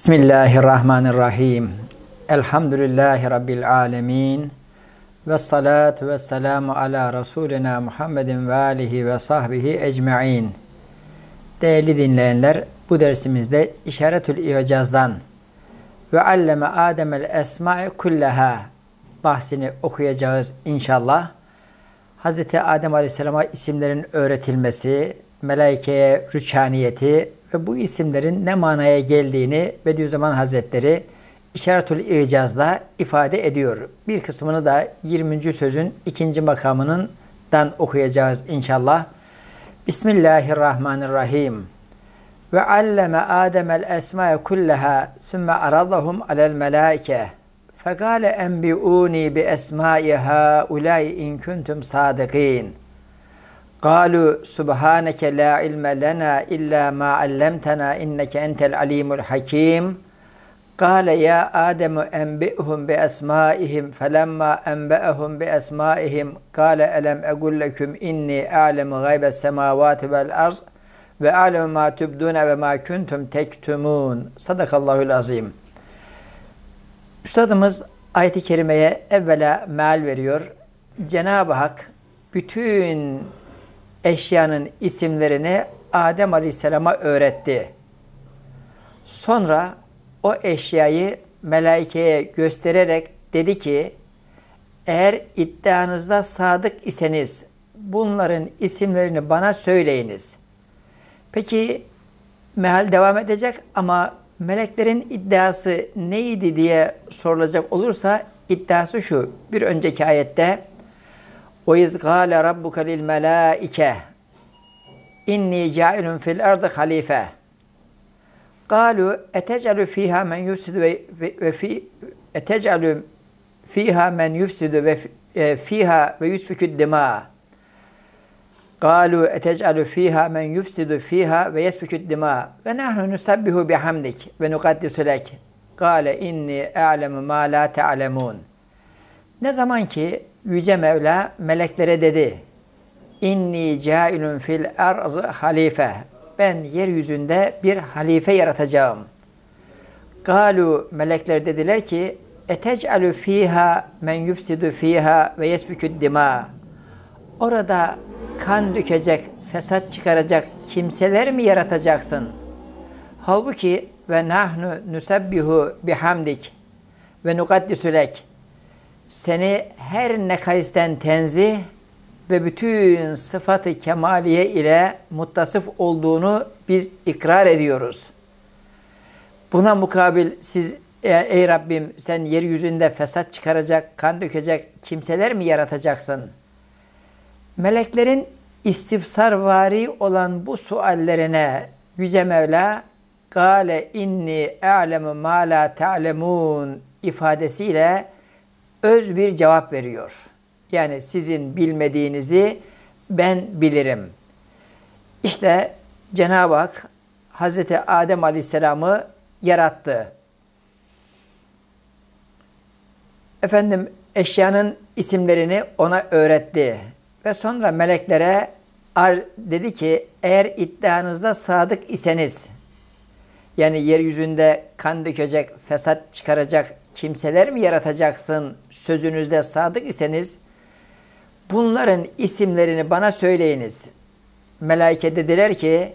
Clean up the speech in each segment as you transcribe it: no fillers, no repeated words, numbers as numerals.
Bismillahirrahmanirrahim. Elhamdülillahi Rabbil alemin. Ve salatu ve selamu ala Resulina Muhammedin ve alihi ve sahbihi ecma'in. Değerli dinleyenler, bu dersimizde İşaretül İcaz'dan ve alleme Adem'el esma'e kullaha bahsini okuyacağız inşallah. Hz. Adem Aleyhisselam'a isimlerin öğretilmesi, melaikeye rüçhaniyeti ve bu isimlerin ne manaya geldiğini Bediüzzaman Hazretleri İşaretül İcaz'la ifade ediyor. Bir kısmını da 20. sözün 2. makamından okuyacağız inşallah. Bismillahirrahmanirrahim. Ve alleme Adem'el esma'e kullaha sümme aradahum alel melaike. Fekale enbi'uni bi esma'i haulâi in kuntum sâdıkîn. قالوا سبحانك لا علم لنا إلا ما علمتنا إنك أنت العليم الحكيم قال يا آدم أنبئهم بأسمائهم فلما أنبأهم بأسمائهم قال ألم أقل لكم إني أعلم غيب السماوات والأرض وأعلم ما تبدون وما كنتم تكتمون Sadakallahul azim. Üstadımız ayet-i kerimeye evvela meal veriyor. Cenab-ı Hak bütün eşyanın isimlerini Adem Aleyhisselam'a öğretti. Sonra o eşyayı melaikeye göstererek dedi ki, eğer iddianızda sadık iseniz bunların isimlerini bana söyleyiniz. Peki meal devam edecek ama meleklerin iddiası neydi diye sorulacak olursa iddiası şu. Bir önceki ayette وَاِذْ قَالَ رَبُّكَ لِلْمَلَائِكَةِ اِنِّي جَائِلٌ فِي الْاَرْضِ خَلِيفَةً قَالُوا اَتَجْعَلُ ف۪يهَا مَنْ يُفْسِدُ ف۪يهَا وَيُسْفِكُ الدِّمَاءَ قَالُوا اَتَجْعَلُ ف۪يهَا مَنْ يُفْسِدُ ف۪يهَا وَيَسْفِكُ الدِّمَاءَ وَنَحْنُ نُسَبِّحُ بِحَمْدِكَ وَنُقَدِّسُ لَكَ قَالَ اِنِّي اَعْلَمُ مَا لَا تَعْلَمُونَ. Ne zaman ki Yüce Mevla meleklere dedi, İnni cailun fil arz halife. Ben yeryüzünde bir halife yaratacağım. Galu, melekler dediler ki, etec'alu fiha men yufsidu fiha ve yesfikü'd dima. Orada kan dökecek, fesat çıkaracak kimseler mi yaratacaksın? Halbuki ve nahnu nusabbihu bihamdik ve nukaddisu lek. Seni her nekaisten tenzih ve bütün sıfat-ı kemaliye ile muttasıf olduğunu biz ikrar ediyoruz. Buna mukabil siz ey Rabbim sen yeryüzünde fesat çıkaracak, kan dökecek kimseler mi yaratacaksın? Meleklerin istifsarvari olan bu suallerine Yüce Mevla "Kâle inni a'lemu mâ lâ ta'lemûn" ifadesiyle öz bir cevap veriyor. Yani sizin bilmediğinizi ben bilirim. İşte Cenab-ı Hak Hazreti Adem Aleyhisselam'ı yarattı. Efendim eşyanın isimlerini ona öğretti. Ve sonra meleklere dedi ki eğer iddianızda sadık iseniz, yani yeryüzünde kan dökecek, fesat çıkaracak kimseler mi yaratacaksın sözünüzde sadık iseniz bunların isimlerini bana söyleyiniz. Melaike dediler ki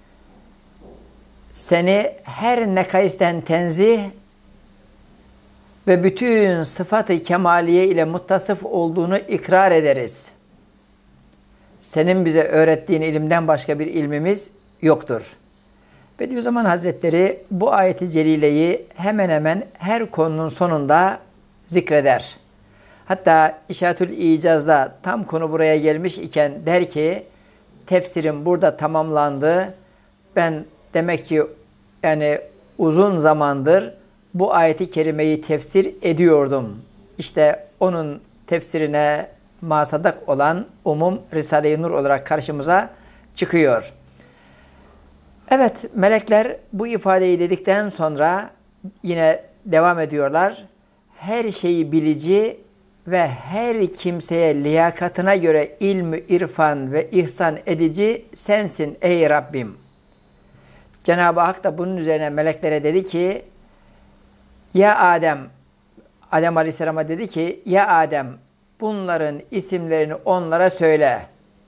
seni her nekaisten tenzih ve bütün sıfat-ı kemaliye ile muttasıf olduğunu ikrar ederiz. Senin bize öğrettiğin ilimden başka bir ilmimiz yoktur. Bediüzzaman Hazretleri bu ayeti celileyi hemen hemen her konunun sonunda zikreder. Hatta İşaretül İcaz'da tam konu buraya gelmiş iken der ki tefsirim burada tamamlandı. Ben demek ki yani uzun zamandır bu ayeti kerimeyi tefsir ediyordum. İşte onun tefsirine masadak olan umum Risale-i Nur olarak karşımıza çıkıyor. Evet, melekler bu ifadeyi dedikten sonra yine devam ediyorlar. Her şeyi bilici ve her kimseye liyakatına göre ilmi, irfan ve ihsan edici sensin ey Rabbim. Cenab-ı Hak da bunun üzerine meleklere dedi ki, Ya Adem, Adem Aleyhisselam'a dedi ki, ya Adem, bunların isimlerini onlara söyle.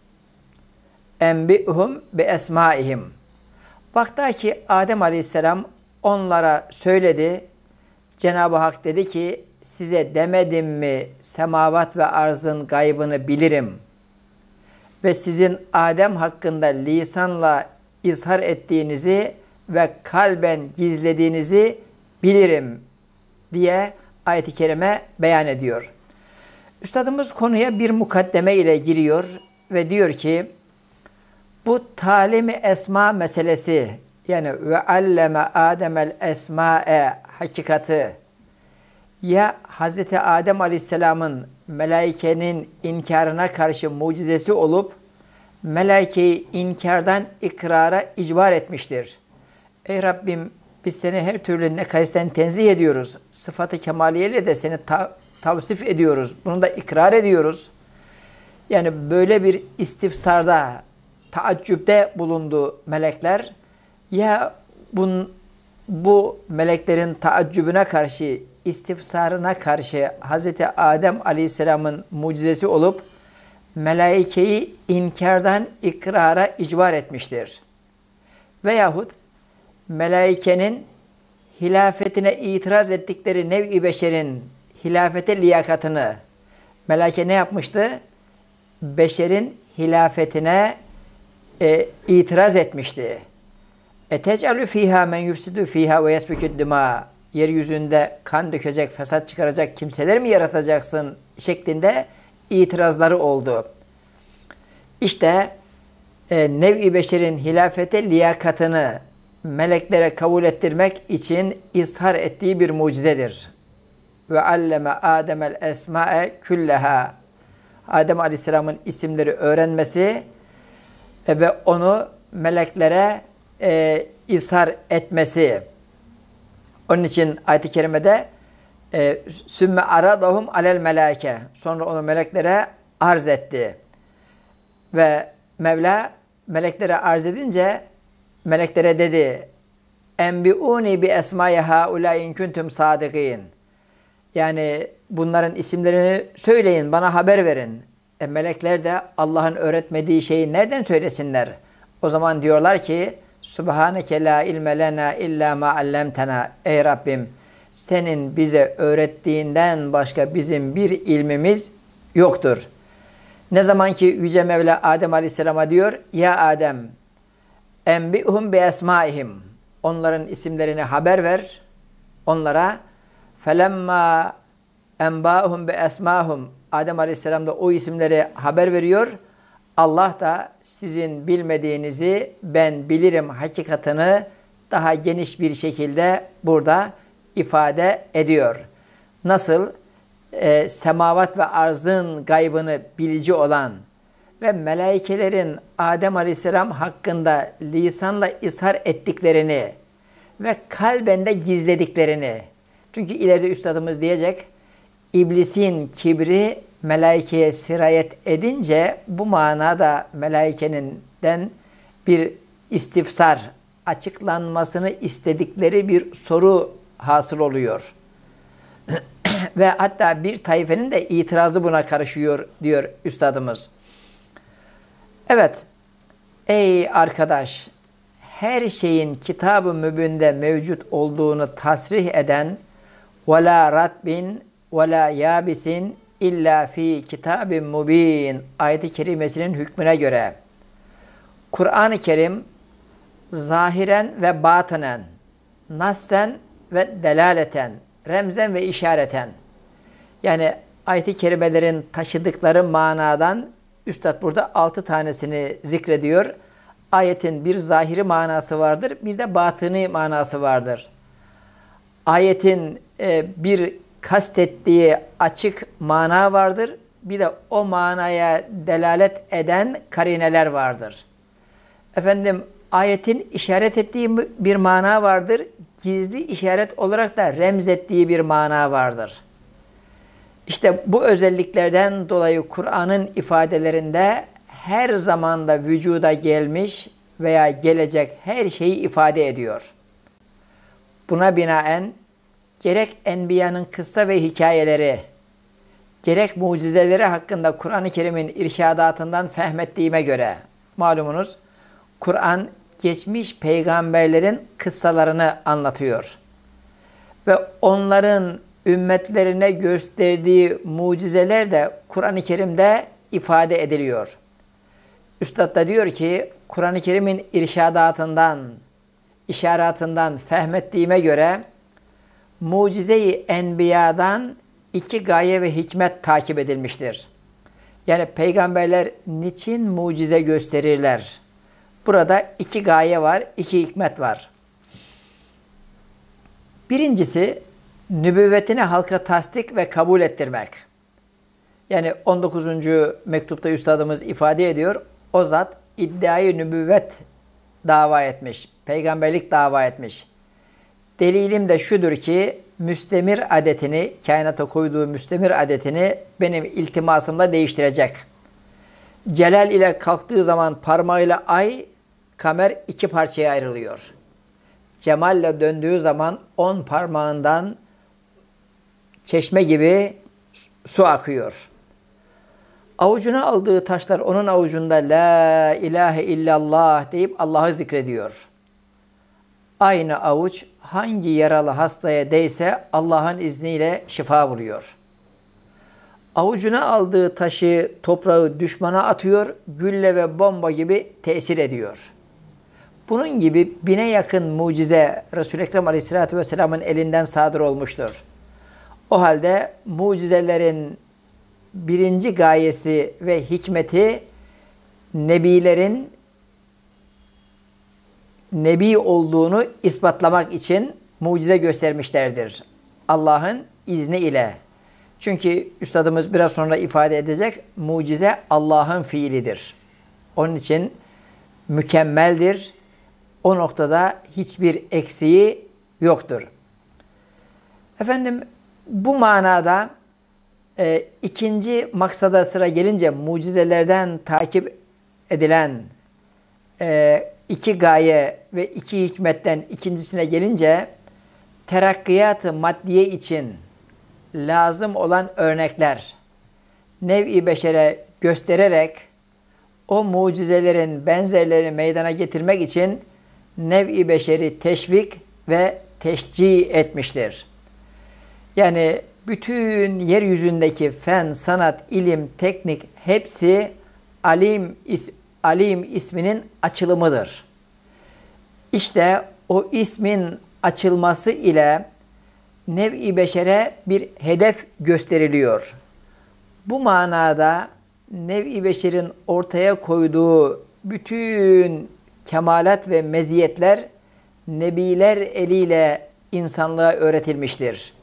Enbi'hum bi esmaihim. Vakta ki Adem Aleyhisselam onlara söyledi. Cenab-ı Hak dedi ki, size demedim mi semavat ve arzın gaybını bilirim. Ve sizin Adem hakkında lisanla izhar ettiğinizi ve kalben gizlediğinizi bilirim diye ayet-i kerime beyan ediyor. Üstadımız konuya bir mukaddeme ile giriyor ve diyor ki, bu talimi esma meselesi, yani ve alleme Adem'el esma'e hakikati, ya Hz. Adem Aleyhisselam'ın melaikenin inkarına karşı mucizesi olup melaikeyi inkardan ikrara icbar etmiştir. Ey Rabbim, biz seni her türlü nekaisten tenzih ediyoruz. Sıfat-ı kemaliyeyle de seni tavsif ediyoruz. Bunu da ikrar ediyoruz. Yani böyle bir istifsarda, taaccüpte bulundu melekler. Ya bu meleklerin taaccübüne karşı, istifsarına karşı Hz. Adem Aleyhisselam'ın mucizesi olup melaikeyi inkardan ikrara icbar etmiştir. Veyahut melaikenin hilafetine itiraz ettikleri nev-i beşerin hilafete liyakatını, melaike ne yapmıştı? Beşerin hilafetine itiraz etmişti. Etecalü fiha men yufsidu fiha ve yesfikü dima. Yeryüzünde kan dökecek, fesat çıkaracak kimseler mi yaratacaksın şeklinde itirazları oldu. İşte nev-i beşerin hilafete liyakatını meleklere kabul ettirmek için ishar ettiği bir mucizedir. Ve alleme Adem'el esma'e külleha. Adem Aleyhisselam'ın isimleri öğrenmesi ve onu meleklere ishar etmesi. Onun için ayet-i kerimede sümme aradahum alel melaike. Sonra onu meleklere arz etti. Ve Mevla meleklere arz edince meleklere dedi, enbi'uni bi esmâi hâulâ in kuntum sâdıkîn. Yani bunların isimlerini söyleyin, bana haber verin. Melekler de Allah'ın öğretmediği şeyi nereden söylesinler? O zaman diyorlar ki, Subhaneke la ilme lena illa ma allamtena. Ey Rabbim, senin bize öğrettiğinden başka bizim bir ilmimiz yoktur. Ne zaman ki Yüce Mevla Adem Aleyhisselam'a diyor, ya Adem, enbi'hum bi esmaihim. Onların isimlerini haber ver. Onlara felemma enba'hum bi esmahum. Adem Aleyhisselam da o isimleri haber veriyor. Allah da sizin bilmediğinizi ben bilirim hakikatını daha geniş bir şekilde burada ifade ediyor. Nasıl? Semavat ve arzın gaybını bilici olan ve melaikelerin Adem Aleyhisselam hakkında lisanla ishar ettiklerini ve kalbende gizlediklerini. Çünkü ileride üstadımız diyecek, İblisin kibri melaikeye sirayet edince bu manada melaikeninden bir istifsar, açıklanmasını istedikleri bir soru hasıl oluyor. Ve hatta bir taifenin de itirazı buna karışıyor diyor üstadımız. Evet, ey arkadaş, her şeyin kitab-ı mübinde mevcut olduğunu tasrih eden وَلَا رَتْبٍ وَلَا يَابِسٍ illa fi kitab-ı mubin ayet-i kerimesinin hükmüne göre Kur'an-ı Kerim zahiren ve batınen, nassen ve delaleten, remzen ve işareten, yani ayet-i kerimelerin taşıdıkları manadan üstad burada 6 tanesini zikrediyor. Ayetin bir zahiri manası vardır, bir de batıni manası vardır. Ayetin bir kastettiği açık mana vardır, bir de o manaya delalet eden karineler vardır. Efendim, ayetin işaret ettiği bir mana vardır, gizli işaret olarak da remzettiği bir mana vardır. İşte bu özelliklerden dolayı Kur'an'ın ifadelerinde her zamanda vücuda gelmiş veya gelecek her şeyi ifade ediyor. Buna binaen gerek enbiyanın kıssa ve hikayeleri, gerek mucizeleri hakkında Kur'an-ı Kerim'in irşadatından fehmettiğime göre, malumunuz Kur'an geçmiş peygamberlerin kıssalarını anlatıyor. Ve onların ümmetlerine gösterdiği mucizeler de Kur'an-ı Kerim'de ifade ediliyor. Üstad da diyor ki, Kur'an-ı Kerim'in irşadatından, işaratından fehmettiğime göre, mucize-i enbiyadan 2 gaye ve hikmet takip edilmiştir. Yani peygamberler niçin mucize gösterirler? Burada 2 gaye var, 2 hikmet var. Birincisi, nübüvvetini halka tasdik ve kabul ettirmek. Yani 19. mektupta üstadımız ifade ediyor, o zat iddiayı nübüvvet dava etmiş, peygamberlik dava etmiş. Delilim de şudur ki, müstemir adetini, kainata koyduğu müstemir adetini benim iltimasımla değiştirecek. Celal ile kalktığı zaman parmağıyla ay, kamer 2 parçaya ayrılıyor. Cemalle döndüğü zaman 10 parmağından çeşme gibi su akıyor. Avucuna aldığı taşlar onun avucunda la ilahe illallah deyip Allah'ı zikrediyor. Aynı avuç hangi yaralı hastaya değse Allah'ın izniyle şifa buluyor. Avucuna aldığı taşı, toprağı düşmana atıyor, gülle ve bomba gibi tesir ediyor. Bunun gibi 1000'e yakın mucize Resul-i Ekrem Aleyhisselatü Vesselam'ın elinden sadır olmuştur. O halde mucizelerin birinci gayesi ve hikmeti nebilerin nebi olduğunu ispatlamak için mucize göstermişlerdir. Allah'ın izni ile. Çünkü üstadımız biraz sonra ifade edecek, mucize Allah'ın fiilidir. Onun için mükemmeldir. O noktada hiçbir eksiği yoktur. Efendim, bu manada ikinci maksada sıra gelince mucizelerden takip edilen 2 gaye ve 2 hikmetten ikincisine gelince terakkiyat-ı maddiye için lazım olan örnekler nev-i beşere göstererek o mucizelerin benzerlerini meydana getirmek için nev-i beşeri teşvik ve teşcih etmiştir. Yani bütün yeryüzündeki fen, sanat, ilim, teknik hepsi Alim isminin açılımıdır. İşte o ismin açılması ile nev-i beşere bir hedef gösteriliyor. Bu manada nev-i beşerin ortaya koyduğu bütün kemalat ve meziyetler nebiler eliyle insanlığa öğretilmiştir.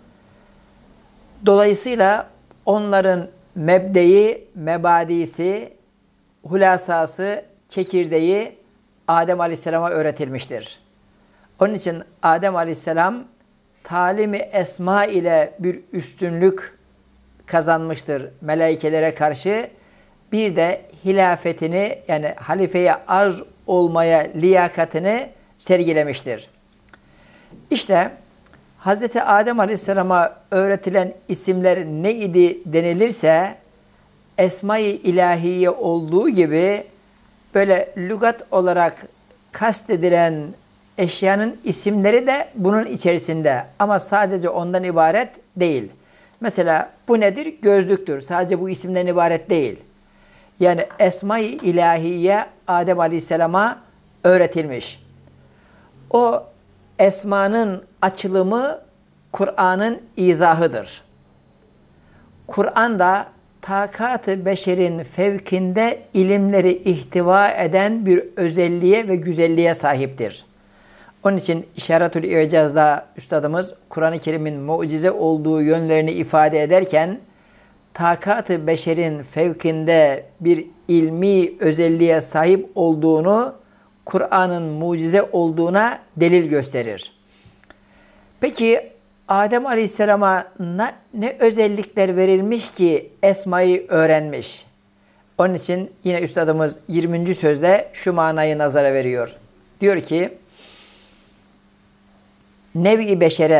Dolayısıyla onların mebdeyi, mebadisi, hulasası, çekirdeği Adem Aleyhisselam'a öğretilmiştir. Onun için Adem Aleyhisselam talimi esma ile bir üstünlük kazanmıştır melaikelere karşı. Bir de hilafetini, yani halifeye arz olmaya liyakatini sergilemiştir. İşte Hz. Adem Aleyhisselam'a öğretilen isimler neydi denilirse, Esma-i İlahiye olduğu gibi böyle lügat olarak kastedilen eşyanın isimleri de bunun içerisinde. Ama sadece ondan ibaret değil. Mesela bu nedir? Gözlüktür. Sadece bu isimden ibaret değil. Yani Esma-i İlahiye Adem Aleyhisselam'a öğretilmiş. O esmanın açılımı Kur'an'ın izahıdır. Kur'an'da takat-ı beşerin fevkinde ilimleri ihtiva eden bir özelliğe ve güzelliğe sahiptir. Onun için İşaretül İcaz'da üstadımız Kur'an-ı Kerim'in mucize olduğu yönlerini ifade ederken takat-ı beşerin fevkinde bir ilmi özelliğe sahip olduğunu, Kur'an'ın mucize olduğuna delil gösterir. Peki Adem Aleyhisselam'a ne özellikler verilmiş ki Esma'yı öğrenmiş? Onun için yine üstadımız 20. sözde şu manayı nazara veriyor. Diyor ki, nev-i beşere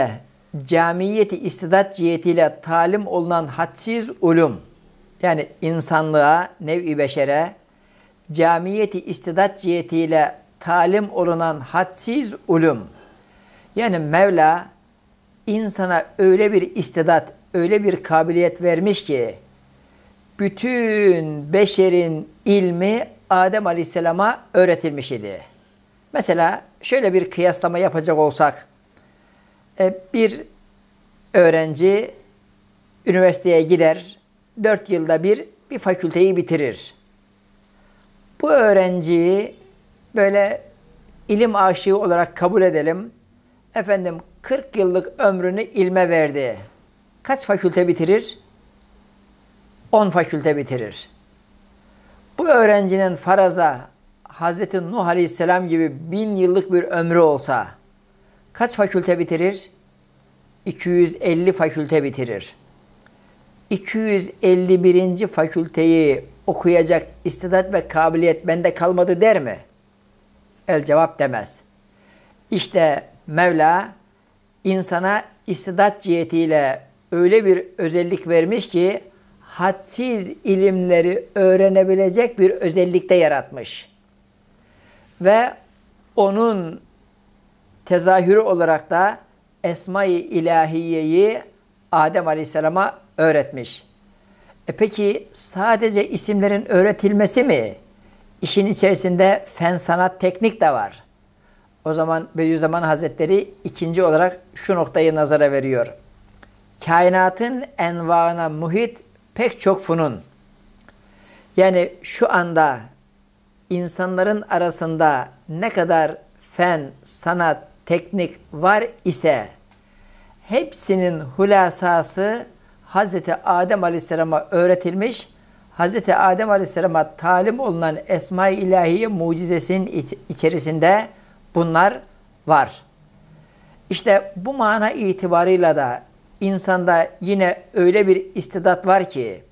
camiyeti istidat cihetiyle talim olunan hadsiz ulum, yani insanlığa, nev-i beşere, camiyeti istidat cihetiyle talim olunan hadsiz ulum, yani Mevla insana öyle bir istidat, öyle bir kabiliyet vermiş ki, bütün beşerin ilmi Adem Aleyhisselam'a öğretilmiş idi. Mesela şöyle bir kıyaslama yapacak olsak, bir öğrenci üniversiteye gider, 4 yılda bir fakülteyi bitirir. Bu öğrenciyi böyle ilim aşığı olarak kabul edelim. Efendim 40 yıllık ömrünü ilme verdi. Kaç fakülte bitirir? 10 fakülte bitirir. Bu öğrencinin faraza Hz. Nuh Aleyhisselam gibi 1000 yıllık bir ömrü olsa kaç fakülte bitirir? 250 fakülte bitirir. 251. fakülteyi okuyacak istidat ve kabiliyet bende kalmadı der mi? El cevap demez. İşte Mevla insana istidat cihetiyle öyle bir özellik vermiş ki hadsiz ilimleri öğrenebilecek bir özellikte yaratmış. Ve onun tezahürü olarak da Esma-i İlahiye'yi Adem Aleyhisselam'a öğretmiş. Peki sadece isimlerin öğretilmesi mi? İşin içerisinde fen, sanat, teknik de var. O zaman Bediüzzaman Hazretleri ikinci olarak şu noktayı nazara veriyor. Kainatın envaına muhit pek çok funun. Yani şu anda insanların arasında ne kadar fen, sanat, teknik var ise hepsinin hulasası Hz. Adem Aleyhisselam'a öğretilmiş, Hz. Adem Aleyhisselam'a talim olunan Esma-i İlahiye mucizesinin içerisinde bunlar var. İşte bu mana itibarıyla da insanda yine öyle bir istidat var ki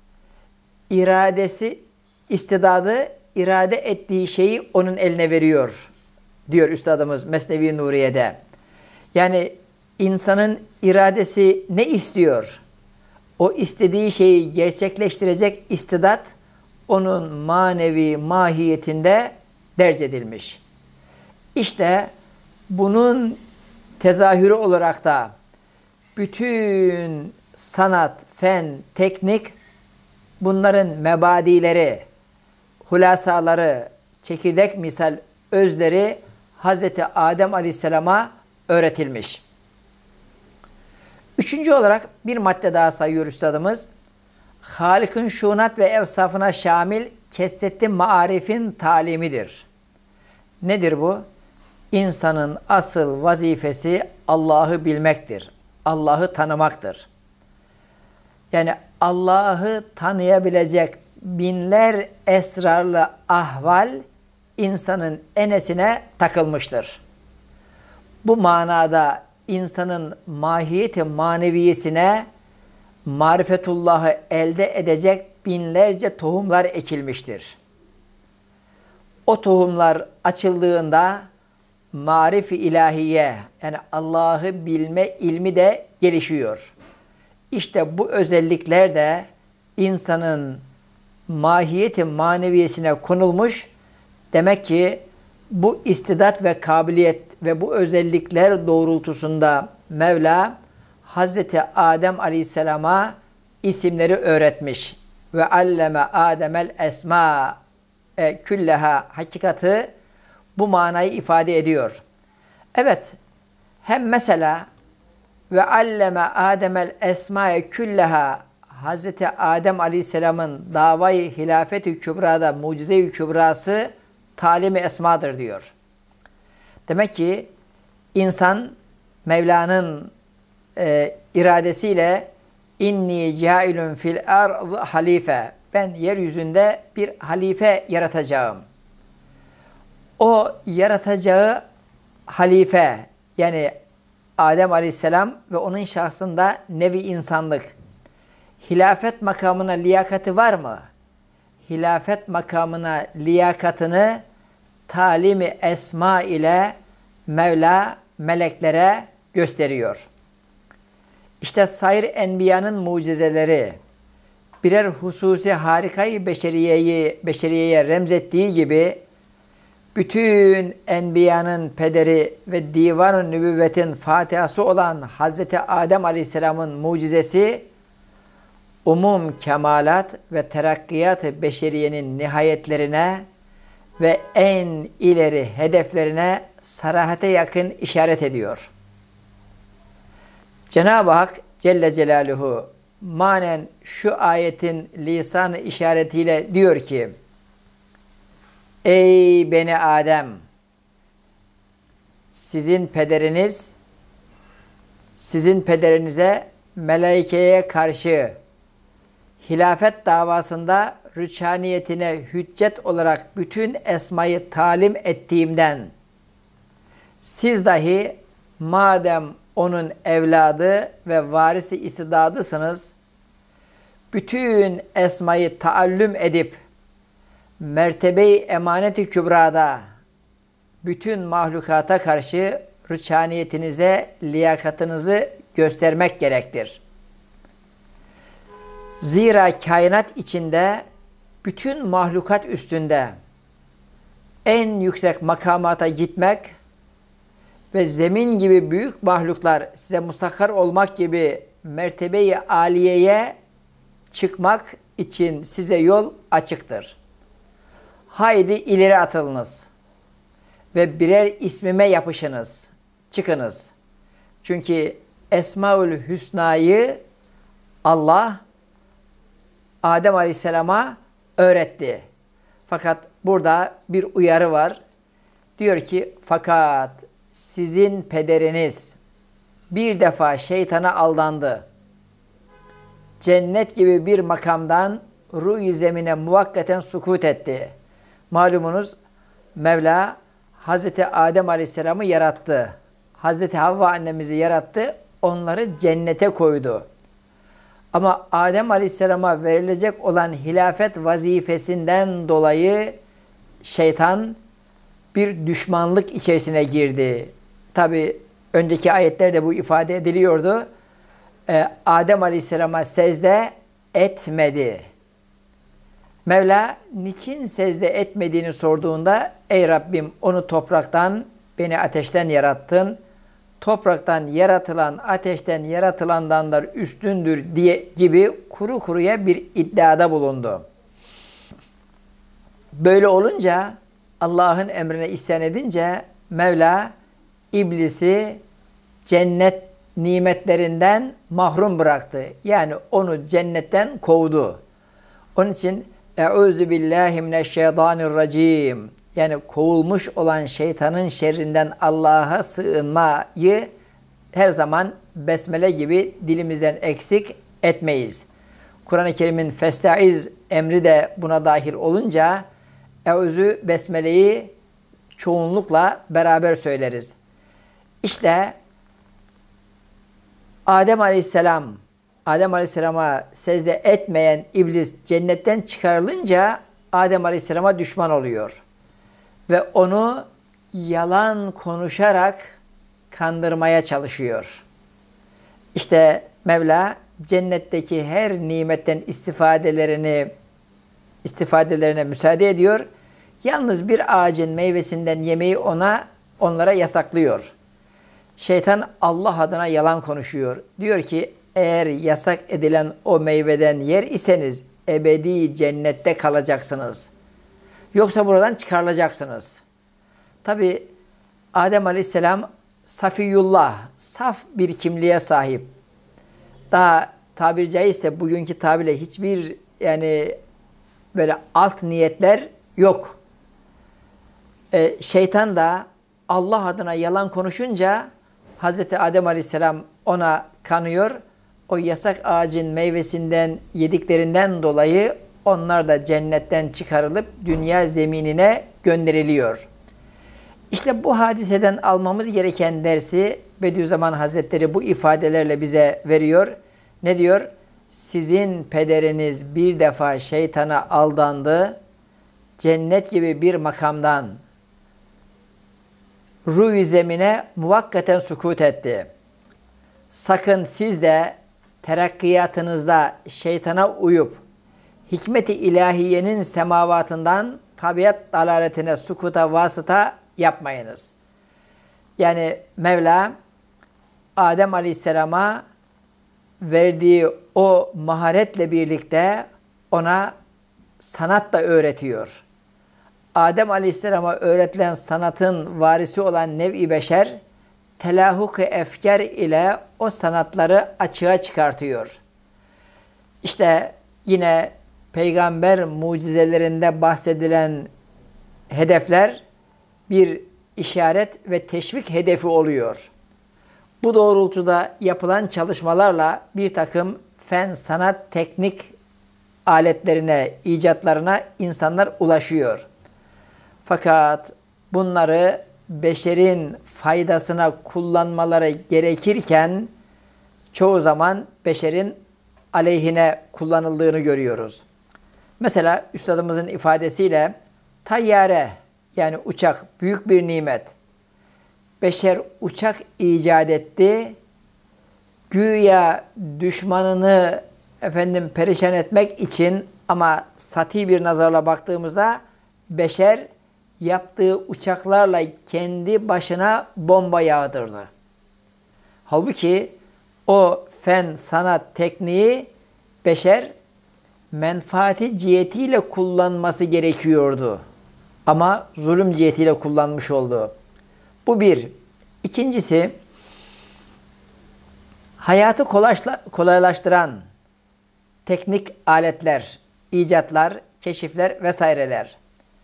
istidadı irade ettiği şeyi onun eline veriyor diyor Üstadımız Mesnevi Nuriye'de. Yani insanın iradesi ne istiyor? O istediği şeyi gerçekleştirecek istidat onun manevi mahiyetinde derc edilmiş. İşte bunun tezahürü olarak da bütün sanat, fen, teknik bunların mebadileri, hulasaları, çekirdek misal özleri Hz. Adem Aleyhisselam'a öğretilmiş. Üçüncü olarak bir madde daha sayıyor Üstadımız. Halık'ın şuunat ve evsafına şamil kesretli marifin talimidir. Nedir bu? İnsanın asıl vazifesi Allah'ı bilmektir. Allah'ı tanımaktır. Yani Allah'ı tanıyabilecek binler esrarlı ahval insanın enesine takılmıştır. Bu manada insanın mahiyeti maneviyesine marifetullah'ı elde edecek binlerce tohumlar ekilmiştir. O tohumlar açıldığında marif-i ilahiye, yani Allah'ı bilme ilmi de gelişiyor. İşte bu özellikler de insanın mahiyeti maneviyesine konulmuş. Demek ki bu istidat ve kabiliyet ve bu özellikler doğrultusunda Mevla Hazreti Adem Aleyhisselam'a isimleri öğretmiş. Ve alleme Ademel esma külleha hakikati bu manayı ifade ediyor. Evet, hem mesela ve alleme Ademel esma külleha Hazreti Adem Aleyhisselam'ın davayı hilafet-i kübrada mucize-i kübrası talim-i esmadır diyor. Demek ki insan Mevla'nın iradesiyle inni cailun fil arz halife, ben yeryüzünde bir halife yaratacağım. O yaratacağı halife, yani Adem Aleyhisselam ve onun şahsında nevi insanlık, hilafet makamına liyakati var mı? Hilafet makamına liyakatını talimi esma ile Mevla meleklere gösteriyor. İşte sair enbiyanın mucizeleri birer hususi harikayı beşeriyeye remzettiği gibi bütün enbiyanın pederi ve divan-ı nübüvvetin fatihası olan Hazreti Adem Aleyhisselam'ın mucizesi umum kemalat ve terakkiyat-ı beşeriyenin nihayetlerine ve en ileri hedeflerine sarahate yakın işaret ediyor. Cenab-ı Hak Celle Celaluhu manen şu ayetin lisan-ı işaretiyle diyor ki: Ey Beni Adem! Sizin pederinize melaikeye karşı hilafet davasında rüçhaniyetine hüccet olarak bütün esmayı talim ettiğimden siz dahi madem onun evladı ve varisi istidadısınız, bütün esmayı taallüm edip mertebe-i emanet-i kübrada bütün mahlukata karşı rüçhaniyetinize, liyakatınızı göstermek gerektir. Zira kainat içinde bütün mahlukat üstünde en yüksek makamata gitmek ve zemin gibi büyük mahluklar size musakhar olmak gibi mertebe-i aliyeye çıkmak için size yol açıktır. Haydi ileri atılınız ve birer ismime yapışınız, çıkınız. Çünkü Esmaül Hüsna'yı Allah Adem Aleyhisselam'a öğretti. Fakat burada bir uyarı var. Diyor ki fakat sizin pederiniz bir defa şeytana aldandı. Cennet gibi bir makamdan ruh-i zemine muvakkaten sukut etti. Malumunuz Mevla Hazreti Adem Aleyhisselam'ı yarattı. Hazreti Havva annemizi yarattı. Onları cennete koydu. Ama Adem Aleyhisselam'a verilecek olan hilafet vazifesinden dolayı şeytan bir düşmanlık içerisine girdi. Tabi önceki ayetlerde bu ifade ediliyordu. Adem Aleyhisselam'a secde etmedi. Mevla niçin secde etmediğini sorduğunda ey Rabbim onu topraktan, beni ateşten yarattın. Topraktan yaratılan ateşten yaratılandanlar üstündür diye gibi kuru kuruya bir iddiada bulundu. Böyle olunca Allah'ın emrine isyan edince Mevla iblisi cennet nimetlerinden mahrum bıraktı. Yani onu cennetten kovdu. Onun için Eûzü billahi mineşşeytanirracim. Yani kovulmuş olan şeytanın şerrinden Allah'a sığınmayı her zaman besmele gibi dilimizden eksik etmeyiz. Kur'an-ı Kerim'in festaiz emri de buna dahil olunca Eûzü besmeleyi çoğunlukla beraber söyleriz. İşte Adem Aleyhisselam'a secde etmeyen iblis cennetten çıkarılınca Adem Aleyhisselam'a düşman oluyor. Ve onu yalan konuşarak kandırmaya çalışıyor. İşte Mevla cennetteki her nimetten istifadelerine müsaade ediyor. Yalnız bir ağacın meyvesinden yemeği onlara yasaklıyor. Şeytan Allah adına yalan konuşuyor. Diyor ki eğer yasak edilen o meyveden yer iseniz ebedi cennette kalacaksınız. Yoksa buradan çıkarılacaksınız. Tabi Adem Aleyhisselam Safiyullah, saf bir kimliğe sahip. Daha tabiri caizse bugünkü tabirle hiçbir yani böyle alt niyetler yok. Şeytan da Allah adına yalan konuşunca Hazreti Adem Aleyhisselam ona kanıyor. O yasak ağacın meyvesinden yediklerinden dolayı onlar da cennetten çıkarılıp dünya zeminine gönderiliyor. İşte bu hadiseden almamız gereken dersi Bediüzzaman Hazretleri bu ifadelerle bize veriyor. Ne diyor? Sizin pederiniz bir defa şeytana aldandı. Cennet gibi bir makamdan ruh-i zemine muvakkaten sukut etti. sakın siz de terakkiyatınızda şeytana uyup hikmet-i ilahiyenin semavatından tabiat dalaletine, sukuta vasıta yapmayınız. Yani Mevla Adem Aleyhisselam'a verdiği o maharetle birlikte ona sanat da öğretiyor. Adem Aleyhisselam'a öğretilen sanatın varisi olan nev-i beşer, telahuk-ı efkar ile o sanatları açığa çıkartıyor. İşte yine peygamber mucizelerinde bahsedilen hedefler bir işaret ve teşvik hedefi oluyor. Bu doğrultuda yapılan çalışmalarla bir takım fen, sanat, teknik aletlerine, icatlarına insanlar ulaşıyor. Fakat bunları beşerin faydasına kullanmaları gerekirken çoğu zaman beşerin aleyhine kullanıldığını görüyoruz. Mesela üstadımızın ifadesiyle tayyare yani uçak büyük bir nimet. Beşer uçak icat etti. Güya düşmanını perişan etmek için ama sati bir nazarla baktığımızda beşer yaptığı uçaklarla kendi başına bomba yağdırdı. Halbuki o fen, sanat, tekniği beşer menfaati cihetiyle kullanması gerekiyordu. Ama zulüm cihetiyle kullanmış oldu. Bu bir. İkincisi, hayatı kolaylaştıran teknik aletler, icatlar, keşifler vesaireler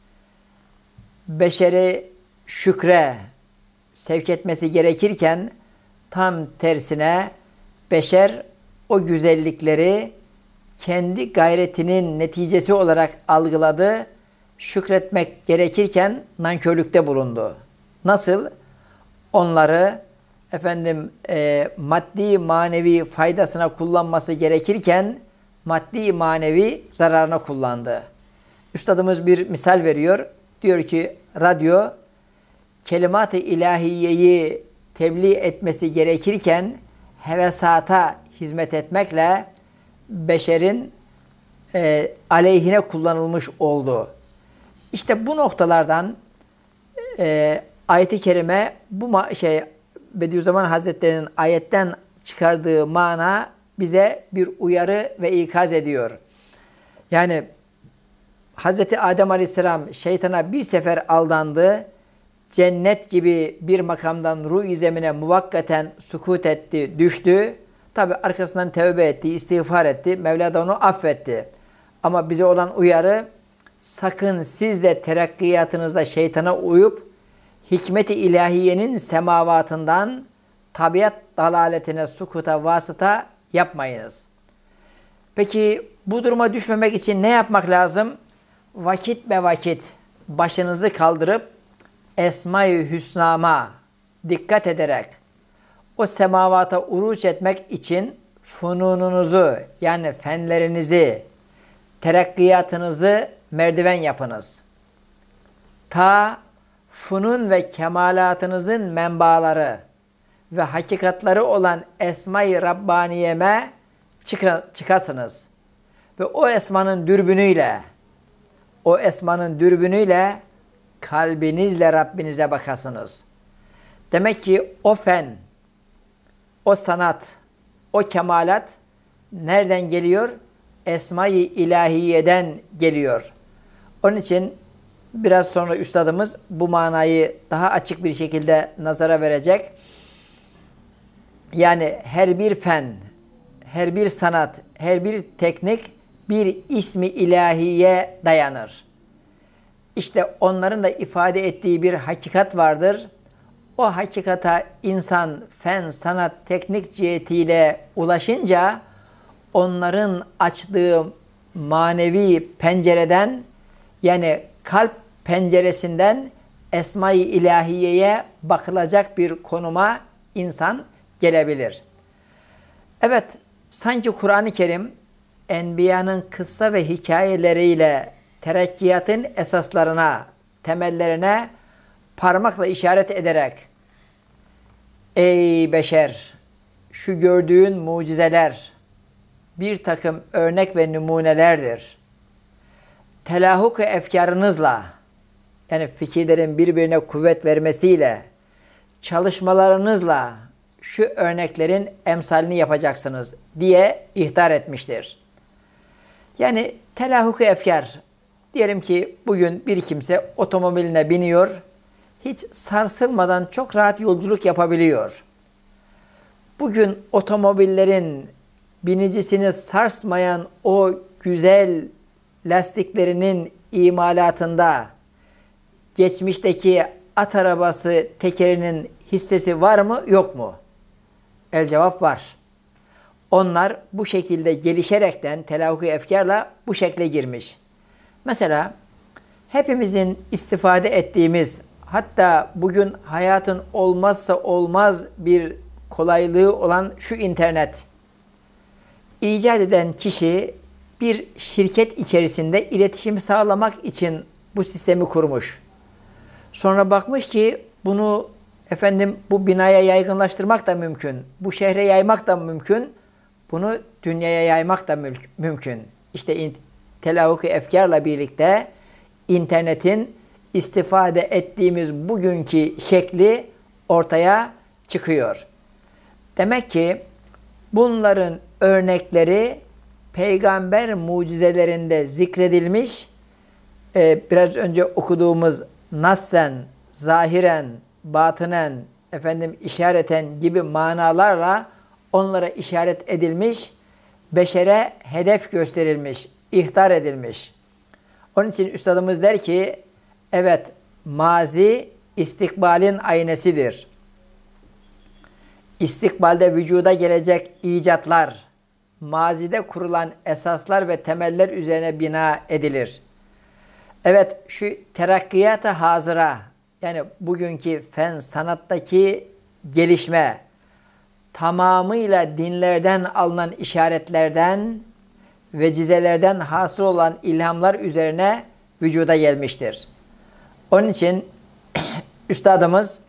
beşeri şükre sevk etmesi gerekirken tam tersine beşer o güzellikleri kendi gayretinin neticesi olarak algıladı, şükretmek gerekirken nankörlükte bulundu. Nasıl? Onları maddi manevi faydasına kullanması gerekirken maddi manevi zararına kullandı. Üstadımız bir misal veriyor. Diyor ki radyo kelimat-ı ilahiyeyi tebliğ etmesi gerekirken hevesata hizmet etmekle beşerin aleyhine kullanılmış oldu. İşte bu noktalardan ayet-i kerime Bediüzzaman Hazretleri'nin ayetten çıkardığı mana bize bir uyarı ve ikaz ediyor. Yani Hazreti Adem Aleyhisselam şeytana bir sefer aldandı. Cennet gibi bir makamdan ruh-i zemine muvakkaten sukut etti, düştü. Tabi arkasından tevbe etti, istiğfar etti. Mevla da onu affetti. Ama bize olan uyarı sakın siz de terakkiyatınızda şeytana uyup hikmet-i ilahiyenin semavatından tabiat dalaletine, sukuta, vasıta yapmayınız. Peki bu duruma düşmemek için ne yapmak lazım? Vakit be vakit başınızı kaldırıp Esma-i Hüsna'ma dikkat ederek o semavata uruç etmek için funununuzu yani fenlerinizi, terakkiyatınızı merdiven yapınız. Ta funun ve kemalatınızın menbaları ve hakikatları olan Esma-i Rabbaniyeme çıkasınız. Ve o esmanın dürbünüyle kalbinizle Rabbinize bakasınız. Demek ki o fen, o sanat, o kemalat nereden geliyor? Esma-i İlahiye'den geliyor. Onun için biraz sonra üstadımız bu manayı daha açık bir şekilde nazara verecek. Yani her bir fen, her bir sanat, her bir teknik bir ismi ilahiye dayanır. İşte onların da ifade ettiği bir hakikat vardır. O hakikata insan fen, sanat, teknik cihetiyle ulaşınca onların açtığı manevi pencereden yani kalp penceresinden Esma-i İlahiye'ye bakılacak bir konuma insan gelebilir. Evet, sanki Kur'an-ı Kerim Enbiya'nın kıssa ve hikayeleriyle terakkiyatın esaslarına, temellerine parmakla işaret ederek ey beşer, şu gördüğün mucizeler bir takım örnek ve numunelerdir. Telahuk-u efkarınızla, yani fikirlerin birbirine kuvvet vermesiyle, çalışmalarınızla şu örneklerin emsalini yapacaksınız diye ihtar etmiştir. Yani telahuk-u efkar, diyelim ki bugün bir kimse otomobiline biniyor, hiç sarsılmadan çok rahat yolculuk yapabiliyor. Bugün otomobillerin binicisini sarsmayan o güzel lastiklerinin imalatında geçmişteki at arabası tekerinin hissesi var mı, yok mu? El cevap var. Onlar bu şekilde gelişerekten telahuk-u efkarla bu şekle girmiş. Mesela hepimizin istifade ettiğimiz, hatta bugün hayatın olmazsa olmaz bir kolaylığı olan şu internet. İcat eden kişi bir şirket içerisinde iletişim sağlamak için bu sistemi kurmuş. Sonra bakmış ki bunu bu binaya yaygınlaştırmak da mümkün. Bu şehre yaymak da mümkün. Bunu dünyaya yaymak da mümkün. İşte telahuk-u efkarla birlikte internetin istifade ettiğimiz bugünkü şekli ortaya çıkıyor. Demek ki bunların örnekleri peygamber mucizelerinde zikredilmiş, biraz önce okuduğumuz nassen, zahiren, batınen, işareten gibi manalarla onlara işaret edilmiş, beşere hedef gösterilmiş, ihtar edilmiş. Onun için üstadımız der ki, evet, mazi istikbalin aynesidir. İstikbalde vücuda gelecek icatlar, mazide kurulan esaslar ve temeller üzerine bina edilir. Evet, şu terakkiyat-ı hazıra, yani bugünkü fen sanattaki gelişme, tamamıyla dinlerden alınan işaretlerden, vecizelerden hasıl olan ilhamlar üzerine vücuda gelmiştir. Onun için üstadımız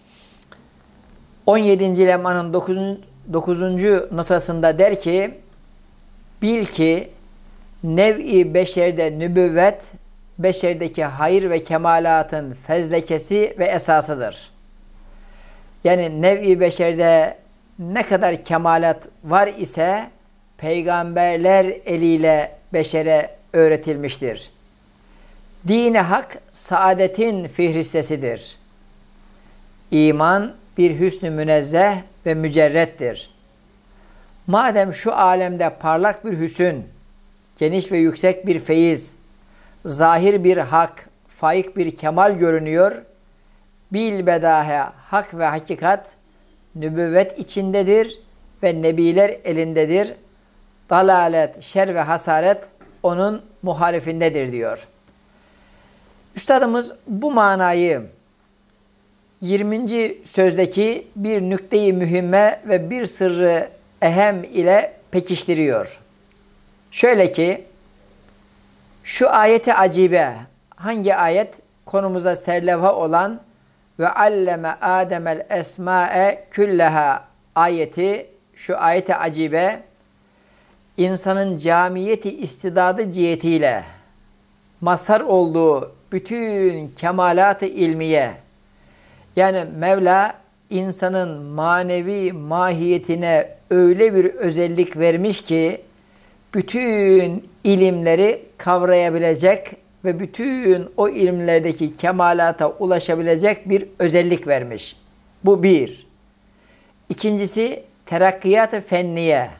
17. lem'anın 9. notasında der ki, bil ki nev-i beşerde nübüvvet, beşerdeki hayır ve kemalatın fezlekesi ve esasıdır. Yani nev-i beşerde ne kadar kemalat var ise peygamberler eliyle beşere öğretilmiştir. Din-i hak saadetin fihristesidir. İman bir hüsnü münezzeh ve mücerrettir. Madem şu alemde parlak bir hüsün, geniş ve yüksek bir feyiz, zahir bir hak, faik bir kemal görünüyor, bilbedahe hak ve hakikat nübüvvet içindedir ve nebiler elindedir. Dalalet, şer ve hasaret onun muhalifindedir diyor. Üstadımız bu manayı 20. sözdeki bir nükte-i mühimme ve bir sırrı ehem ile pekiştiriyor. Şöyle ki, şu ayeti acibe, hangi ayet? Konumuza serlevha olan ve alleme Ademel esma'e külleha ayeti, şu ayeti acibe, insanın camiyeti istidadı cihetiyle mazhar olduğu bütün kemalat-ı ilmiye, yani Mevla insanın manevi mahiyetine öyle bir özellik vermiş ki bütün ilimleri kavrayabilecek ve bütün o ilimlerdeki kemalata ulaşabilecek bir özellik vermiş. Bu bir. İkincisi terakkiyat-ı fenniye.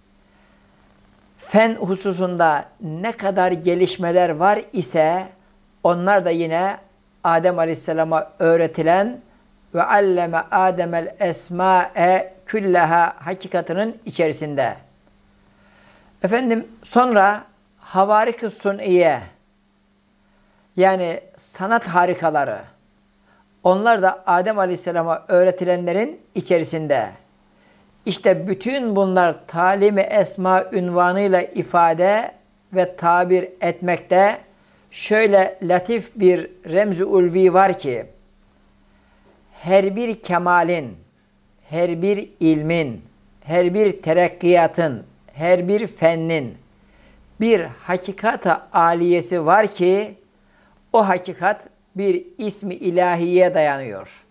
Fen hususunda ne kadar gelişmeler var ise onlar da yine Adem Aleyhisselam'a öğretilen ve alleme Ademel esma'e külleha hakikatının içerisinde. Sonra havarik-ı sun'iye, yani sanat harikaları, onlar da Adem Aleyhisselam'a öğretilenlerin içerisinde. İşte bütün bunlar talim-i esma ünvanıyla ifade ve tabir etmekte şöyle latif bir remz-i ulvi var ki, her bir kemalin, her bir ilmin, her bir terakkiyatın, her bir fennin bir hakikat-ı aliyesi var ki o hakikat bir ismi ilahiye dayanıyor.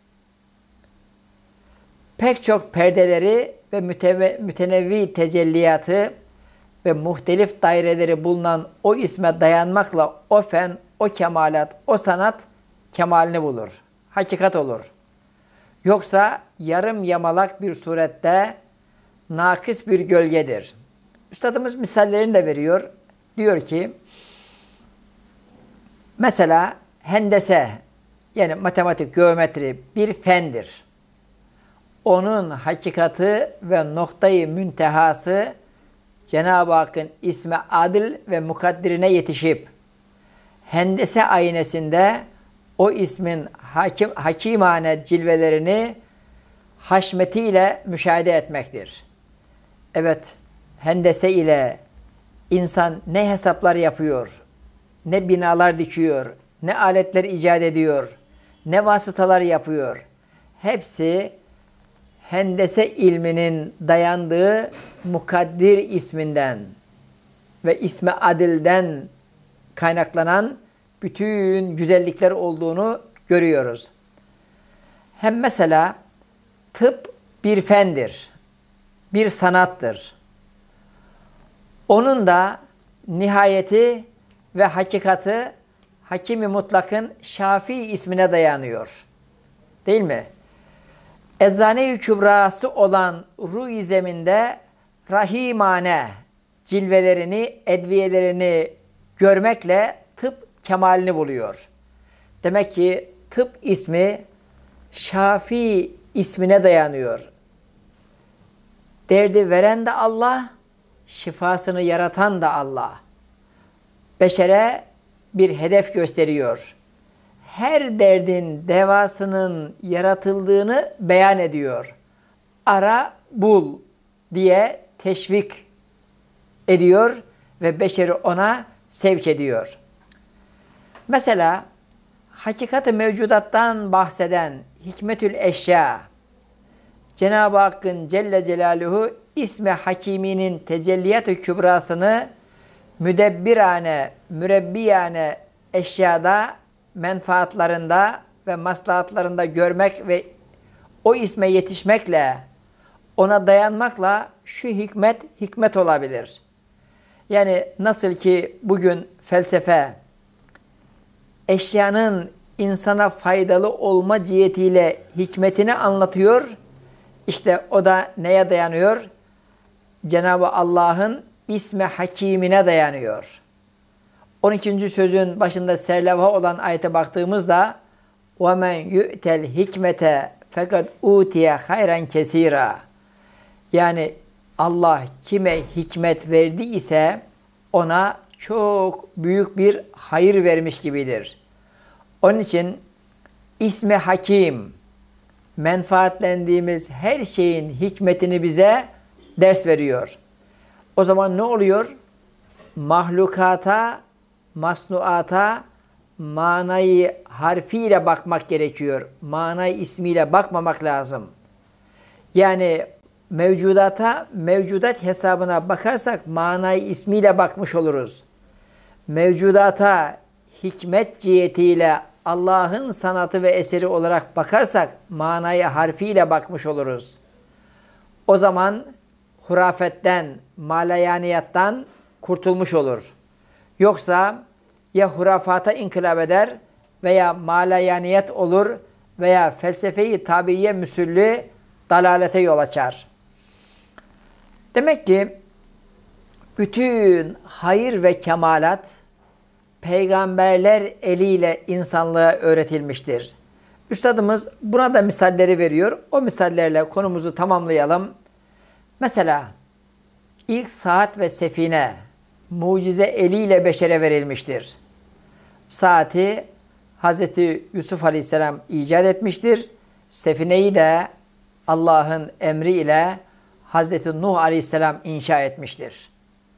Pek çok perdeleri ve mütenevvi tecelliyatı ve muhtelif daireleri bulunan o isme dayanmakla o fen, o kemalat, o sanat kemalini bulur. Hakikat olur. Yoksa yarım yamalak bir surette nakıs bir gölgedir. Üstadımız misallerini de veriyor. Diyor ki, mesela hendese, yani matematik, geometri bir fendir. Onun hakikati ve noktayı müntehası Cenab-ı Hakk'ın ismi adil ve mukaddirine yetişip hendese aynesinde o ismin hakimane cilvelerini haşmetiyle müşahede etmektir. Evet, hendese ile insan ne hesaplar yapıyor, ne binalar dikiyor, ne aletler icat ediyor, ne vasıtalar yapıyor. Hepsi hendese ilminin dayandığı mukaddir isminden ve ismi adilden kaynaklanan bütün güzellikler olduğunu görüyoruz. Hem mesela tıp bir fendir, bir sanattır. Onun da nihayeti ve hakikati Hakim-i Mutlak'ın Şafii ismine dayanıyor. Değil mi? Eczane-i Kübrası olan Ruh-i Zemin'de rahimane cilvelerini, edviyelerini görmekle tıp kemalini buluyor. Demek ki tıp ismi Şafii ismine dayanıyor. Derdi veren de Allah, şifasını yaratan da Allah. Beşere bir hedef gösteriyor. Her derdin devasının yaratıldığını beyan ediyor. Ara, bul diye teşvik ediyor ve beşeri ona sevk ediyor. Mesela hakikat-ı mevcudattan bahseden Hikmetül Eşya, Cenab-ı Hakk'ın Celle Celaluhu ismi Hakimi'nin tecelliyat-ı kübrasını müdebbirane, mürebbiyane eşyada, menfaatlarında ve maslahatlarında görmek ve o isme yetişmekle, ona dayanmakla şu hikmet olabilir. Yani nasıl ki bugün felsefe eşyanın insana faydalı olma cihetiyle hikmetini anlatıyor. İşte o da neye dayanıyor? Cenab-ı Allah'ın ismi Hakimine dayanıyor. 12. sözün başında serlevha olan ayete baktığımızda وَمَنْ يُؤْتَ الْحِكْمَةَ فَقَدْ اُوْتِيَ خَيْرًا كَثِيرًا. Yani Allah kime hikmet verdi ise ona çok büyük bir hayır vermiş gibidir. Onun için ismi Hakim, menfaatlendiğimiz her şeyin hikmetini bize ders veriyor. O zaman ne oluyor? Mahlukata, masnuata manayı harfiyle bakmak gerekiyor. Manayı ismiyle bakmamak lazım. Yani mevcudata, mevcudat hesabına bakarsak manayı ismiyle bakmış oluruz. Mevcudata hikmet cihetiyle Allah'ın sanatı ve eseri olarak bakarsak manayı harfiyle bakmış oluruz. O zaman hurafetten, malayaniyattan kurtulmuş olur. Yoksa ya hurafata inkılap eder veya malayaniyet olur veya felsefe-i tabiiye müsüllü dalalete yol açar. Demek ki bütün hayır ve kemalat peygamberler eliyle insanlığa öğretilmiştir. Üstadımız buna da misalleri veriyor. O misallerle konumuzu tamamlayalım. Mesela ilk saat ve sefine mucize eliyle beşere verilmiştir. Saati Hazreti Yusuf Aleyhisselam icat etmiştir. Sefineyi de Allah'ın emriyle Hazreti Nuh Aleyhisselam inşa etmiştir.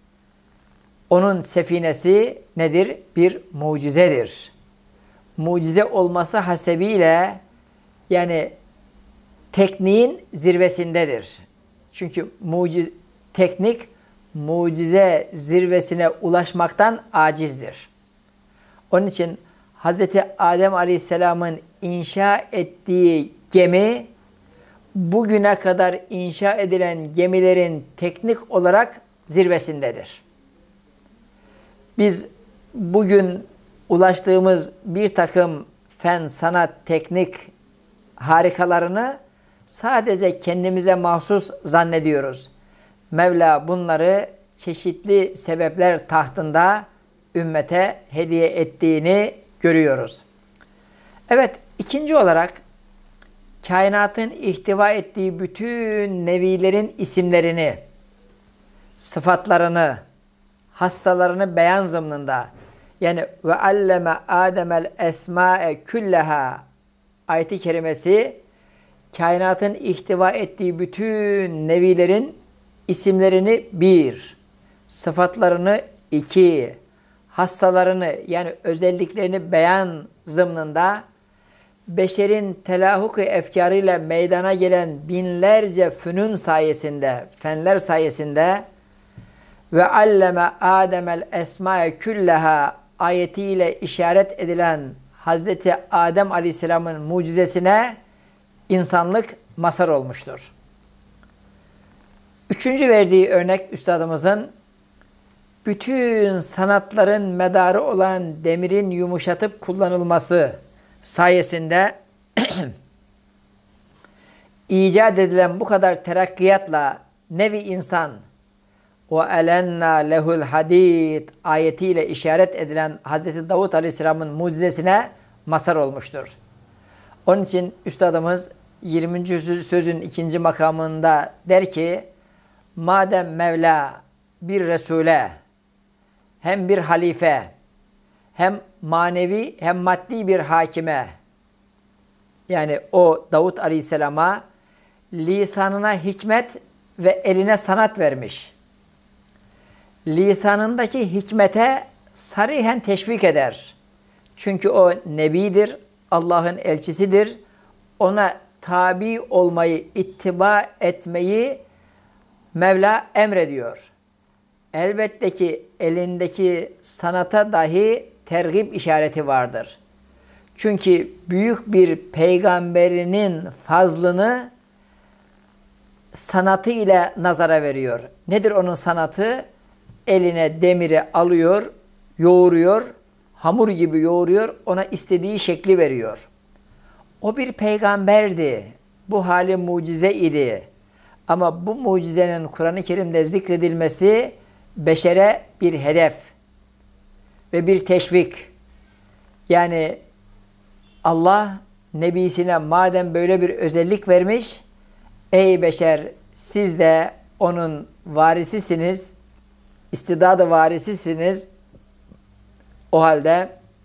Onun sefinesi nedir? Bir mucizedir. Mucize olması hasebiyle yani tekniğin zirvesindedir. Çünkü teknik mucize zirvesine ulaşmaktan acizdir. Onun için Hz. Adem Aleyhisselam'ın inşa ettiği gemi, bugüne kadar inşa edilen gemilerin teknik olarak zirvesindedir. Biz bugün ulaştığımız bir takım fen, sanat, teknik harikalarını sadece kendimize mahsus zannediyoruz. Mevla bunları çeşitli sebepler tahtında ümmete hediye ettiğini görüyoruz. Evet, ikinci olarak kainatın ihtiva ettiği bütün nevilerin isimlerini, sıfatlarını, hastalarını beyan zımnında, yani ve alleme Adem'el esma'e külleha ayeti kerimesi kainatın ihtiva ettiği bütün nevilerin isimlerini 1, sıfatlarını 2, hastalarını yani özelliklerini beyan zımnında beşerin telahuk-u efkarıyla meydana gelen binlerce fünun sayesinde, fenler sayesinde ve alleme Adem'el esma'e külleha ayetiyle işaret edilen Hazreti Adem Aleyhisselam'ın mucizesine insanlık mazhar olmuştur. Üçüncü verdiği örnek üstadımızın bütün sanatların medarı olan demirin yumuşatıp kullanılması sayesinde icat edilen bu kadar terakkiyatla nevi insan o elenna lehul hadid ayetiyle işaret edilen Hz. Davud Aleyhisselam'ın mucizesine mazhar olmuştur. Onun için üstadımız 20. sözün 2. makamında der ki, madem Mevla bir Resul'e hem bir halife hem manevi hem maddi bir hakime, yani o Davud Aleyhisselam'a lisanına hikmet ve eline sanat vermiş. Lisanındaki hikmete sarihen teşvik eder. Çünkü o nebidir, Allah'ın elçisidir. Ona tabi olmayı, ittiba etmeyi Mevla emrediyor. Elbette ki elindeki sanata dahi tergib işareti vardır. Çünkü büyük bir peygamberinin fazlını sanatı ile nazara veriyor. Nedir onun sanatı? Eline demiri alıyor, yoğuruyor, hamur gibi yoğuruyor, ona istediği şekli veriyor. O bir peygamberdi. Bu hali mucize idi. Ama bu mucizenin Kur'an-ı Kerim'de zikredilmesi beşere bir hedef ve bir teşvik. Yani Allah nebisine madem böyle bir özellik vermiş, ey beşer siz de onun varisisiniz, istidadı varisisiniz. O halde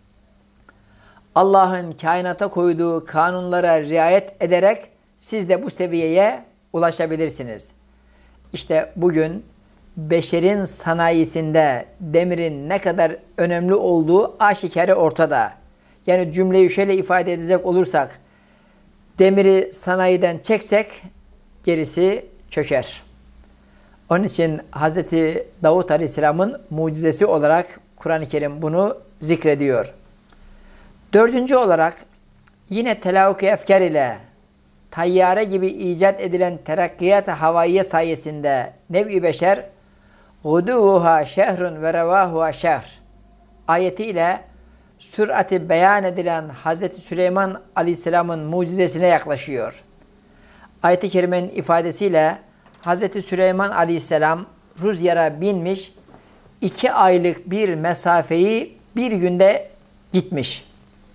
Allah'ın kainata koyduğu kanunlara riayet ederek siz de bu seviyeye ulaşabilirsiniz. İşte bugün beşerin sanayisinde demirin ne kadar önemli olduğu aşikare ortada. Yani cümleyi şöyle ifade edecek olursak, demiri sanayiden çeksek gerisi çöker. Onun için Hz. Davud Aleyhisselam'ın mucizesi olarak Kur'an-ı Kerim bunu zikrediyor. Dördüncü olarak yine telakki efkar ile tayyare gibi icat edilen terakkiyat-ı havaiye sayesinde nev-i beşer guduha şehrun ve revahuha şehr ayetiyle sürati beyan edilen Hz. Süleyman Aleyhisselam'ın mucizesine yaklaşıyor. Ayet-i kerimenin ifadesiyle Hz. Süleyman Aleyhisselam rüzgara binmiş, 2 aylık bir mesafeyi bir günde gitmiş.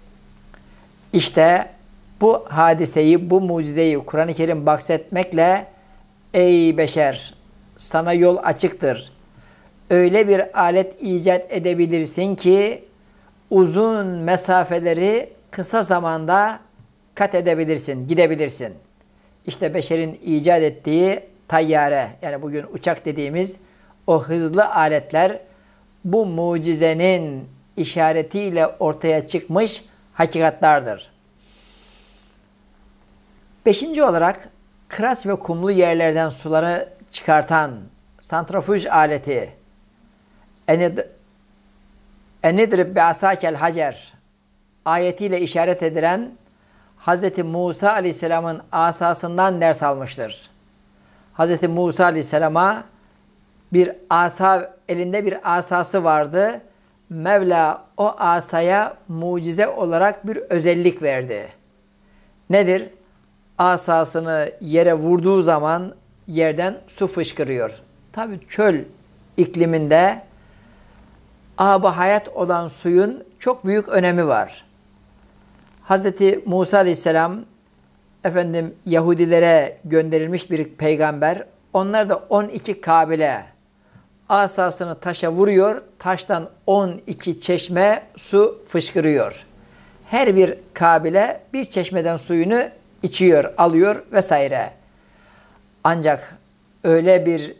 İşte bu hadiseyi, bu mucizeyi Kur'an-ı Kerim bahsetmekle ey beşer sana yol açıktır. Öyle bir alet icat edebilirsin ki uzun mesafeleri kısa zamanda kat edebilirsin, gidebilirsin. İşte beşerin icat ettiği tayyare, yani bugün uçak dediğimiz o hızlı aletler bu mucizenin işaretiyle ortaya çıkmış hakikatlardır. 5. olarak kıraç ve kumlu yerlerden suları çıkartan santrifüj aleti, enidrib bi asakel hacer ayetiyle işaret edilen Hz. Musa Aleyhisselam'ın asasından ders almıştır. Hz. Musa Aleyhisselam'a bir asa, elinde bir asası vardı. Mevla o asaya mucize olarak bir özellik verdi. Nedir? Asasını yere vurduğu zaman yerden su fışkırıyor. Tabii çöl ikliminde ab-ı hayat olan suyun çok büyük önemi var. Hz. Musa Aleyhisselam Yahudilere gönderilmiş bir peygamber. Onlar da 12 kabile asasını taşa vuruyor. Taştan 12 çeşme su fışkırıyor. Her bir kabile bir çeşmeden suyunu içiyor, alıyor vesaire. Ancak öyle bir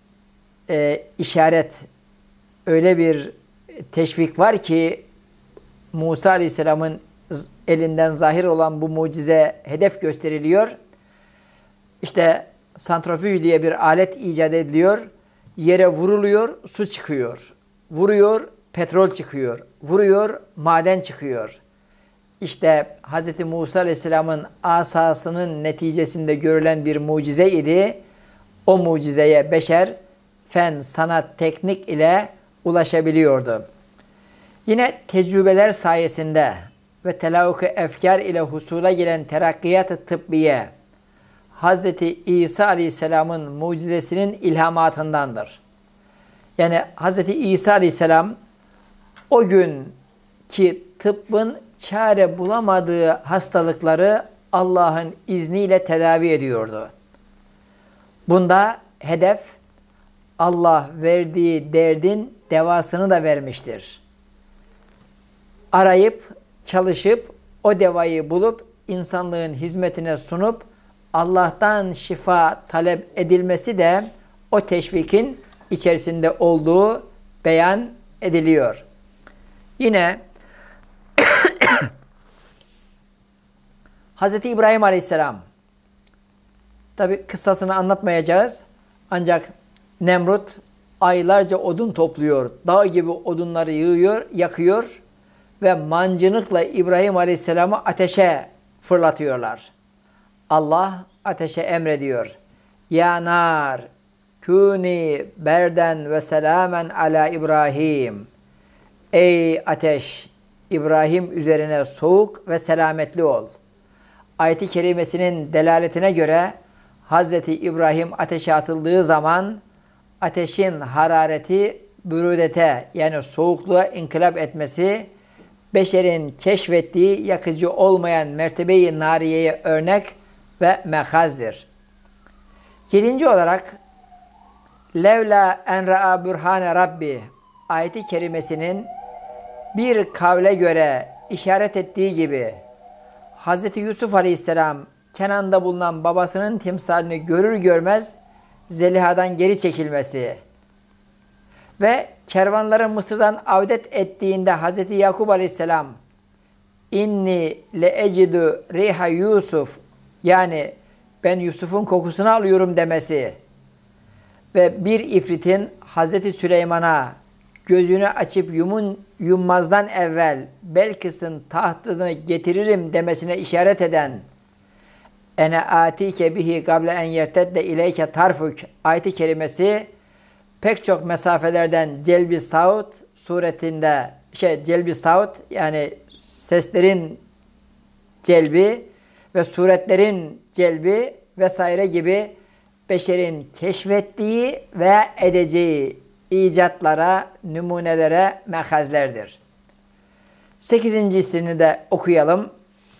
işaret, öyle bir teşvik var ki Musa Aleyhisselam'ın elinden zahir olan bu mucize hedef gösteriliyor. İşte santrifüj diye bir alet icat ediliyor. Yere vuruluyor, su çıkıyor. Vuruyor, petrol çıkıyor. Vuruyor, maden çıkıyor. İşte Hz. Musa Aleyhisselam'ın asasının neticesinde görülen bir mucize idi. O mucizeye beşer fen, sanat, teknik ile ulaşabiliyordu. Yine tecrübeler sayesinde ve telavuk-u efkar ile husula gelen terakkiyat-ı tıbbiye Hz. İsa Aleyhisselam'ın mucizesinin ilhamatındandır. Yani Hz. İsa Aleyhisselam o gün ki tıbbın çare bulamadığı hastalıkları Allah'ın izniyle tedavi ediyordu. Bunda hedef Allah verdiği derdin devasını da vermiştir. Arayıp, çalışıp, o devayı bulup, insanlığın hizmetine sunup, Allah'tan şifa talep edilmesi de o teşvikin içerisinde olduğu beyan ediliyor. Yine Hz. İbrahim Aleyhisselam, tabi kıssasını anlatmayacağız, ancak Nemrut aylarca odun topluyor, dağ gibi odunları yığıyor, yakıyor ve mancınıkla İbrahim Aleyhisselam'ı ateşe fırlatıyorlar. Allah ateşe emrediyor. Ya nar, kuni berden ve selamen ala İbrahim. Ey ateş, İbrahim üzerine soğuk ve selametli ol. Ayet-i kerimesinin delaletine göre Hz. İbrahim ateşe atıldığı zaman ateşin harareti bürudete yani soğukluğa inkılap etmesi beşerin keşfettiği yakıcı olmayan mertebe-i nariyeye örnek ve mehazdir. 7. olarak Levla en ra'a burhane Rabbi ayeti kerimesinin bir kavle göre işaret ettiği gibi Hz. Yusuf Aleyhisselam Kenan'da bulunan babasının timsalini görür görmez Zeliha'dan geri çekilmesi ve kervanları Mısır'dan avdet ettiğinde Hz. Yakup Aleyhisselam inni le ecidu riha Yusuf yani ben Yusuf'un kokusunu alıyorum demesi ve bir ifritin Hz. Süleyman'a gözünü açıp yummazdan evvel Belkıs'ın tahtını getiririm demesine işaret eden ene atike bihi gable en yertedde ileyke tarfuk ayeti kerimesi pek çok mesafelerden celbi saut suretinde celbi saut yani seslerin celbi ve suretlerin celbi vesaire gibi beşerin keşfettiği ve edeceği icatlara, numunelere mehazlerdir. 8.sini de okuyalım.